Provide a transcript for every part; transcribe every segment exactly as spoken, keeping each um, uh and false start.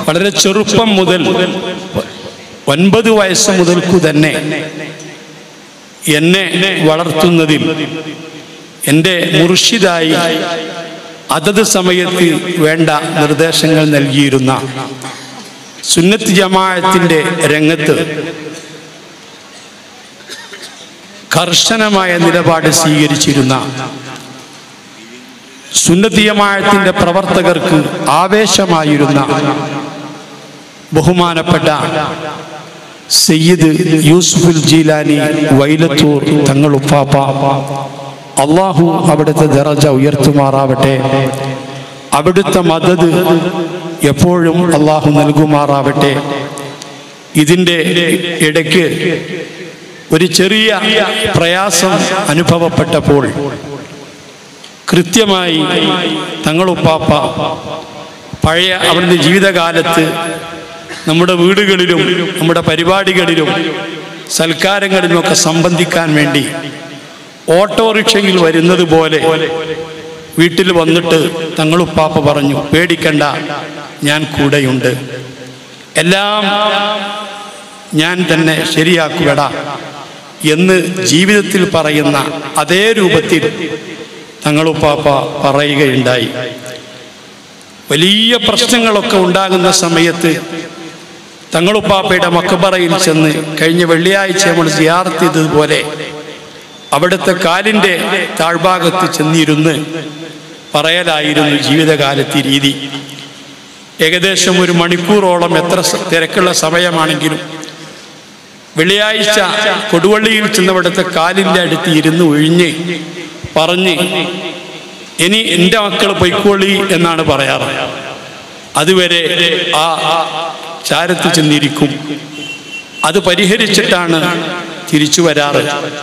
വളരെ ചെറുപ്പം മുതൽ ഒൻപത് വയസ്സ് മുതൽക്കു തന്നെ എന്നെ വളർത്തുന്നതിൽ എൻ്റെ മുർഷിദായി അതത് സമയത്ത് വേണ്ട നിർദ്ദേശങ്ങൾ നൽകിയിരുന്ന സുന്നത്ത് ജമാഅത്തിൻ്റെ രംഗത്ത് കർശനമായ നിലപാട് സ്വീകരിച്ചിരുന്ന സുന്നത്ത് ജമാഅത്തിൻ്റെ പ്രവർത്തകർക്ക് ആവേശമായിരുന്ന ബഹുമാനപ്പെട്ട സയ്യിദ് യൂസുഫുൽ ജീലാനി വൈലത്തൂർ തങ്ങളുപ്പാപ്പ, അള്ളാഹു അവിടുത്തെ ദറജ ഉയർത്തുമാറാവട്ടെ, അവിടുത്തെ മദദ് എപ്പോഴും അള്ളാഹു നൽകുമാറാവട്ടെ. ഇതിൻ്റെ ഇടയ്ക്ക് ഒരു ചെറിയ പ്രയാസം അനുഭവപ്പെട്ടപ്പോൾ കൃത്യമായി തങ്ങളുപ്പാപ്പ പഴയ അവരുടെ ജീവിതകാലത്ത് നമ്മുടെ വീടുകളിലും നമ്മുടെ പരിപാടികളിലും സൽക്കാരങ്ങളിലുമൊക്കെ സംബന്ധിക്കാൻ വേണ്ടി ഓട്ടോറിക്ഷയിൽ വരുന്നത് പോലെ വീട്ടിൽ വന്നിട്ട് തങ്ങളുപ്പാപ്പ പറഞ്ഞു, പേടിക്കണ്ട, ഞാൻ കൂടെയുണ്ട്, എല്ലാം ഞാൻ തന്നെ ശരിയാക്കുവടാ എന്ന് ജീവിതത്തിൽ പറയുന്ന അതേ രൂപത്തിൽ തങ്ങളുപ്പാപ്പ പറയുകയുണ്ടായി. വലിയ പ്രശ്നങ്ങളൊക്കെ ഉണ്ടാകുന്ന സമയത്ത് തങ്ങളുപ്പാപ്പയുടെ മക്ബറയിൽ ചെന്ന് കഴിഞ്ഞ വെള്ളിയാഴ്ച നമ്മൾ സിയാറത്ത് ചെയ്തതുപോലെ അവിടുത്തെ കാലിൻ്റെ താഴ്ഭാഗത്ത് ചെന്നിരുന്ന് പറയലായിരുന്നു ജീവിതകാലത്തെ രീതി. ഏകദേശം ഒരു മണിക്കൂറോളം എത്ര തിരക്കുള്ള സമയമാണെങ്കിലും വെള്ളിയാഴ്ച കൊടുവള്ളിയിൽ ചെന്നവിടുത്തെ കാലിൻ്റെ അടുത്ത് ഇരുന്ന് ഒഴിഞ്ഞ് പറഞ്ഞ് ഇനി എൻ്റെ മക്കൾ പൊയ്ക്കോളി എന്നാണ് പറയാറ്. അതുവരെ ആ ചാരത്ത് ചെന്നിരിക്കും. അത് പരിഹരിച്ചിട്ടാണ് തിരിച്ചു വരാറ്.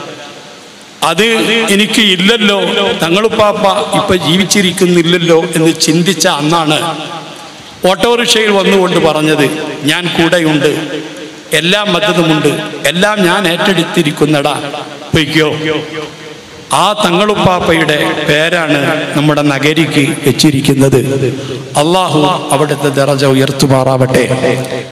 അത് എനിക്ക് ഇല്ലല്ലോ, തങ്ങളുപ്പാപ്പ ഇപ്പൊ ജീവിച്ചിരിക്കുന്നില്ലല്ലോ എന്ന് ചിന്തിച്ച അന്നാണ് ഓട്ടോറിക്ഷയിൽ വന്നുകൊണ്ട് പറഞ്ഞത്, ഞാൻ കൂടെയുണ്ട്, എല്ലാം മദതുമുണ്ട്, എല്ലാം ഞാൻ ഏറ്റെടുത്തിരിക്കുന്നടാ, പൊയ്ക്കോ. ആ തങ്ങളുപ്പാപ്പയുടെ പേരാണ് നമ്മുടെ നഗരിക്ക് വെച്ചിരിക്കുന്നത്. അള്ളാഹു അവിടുത്തെ ദറജ ഉയർത്തുമാറാവട്ടെ.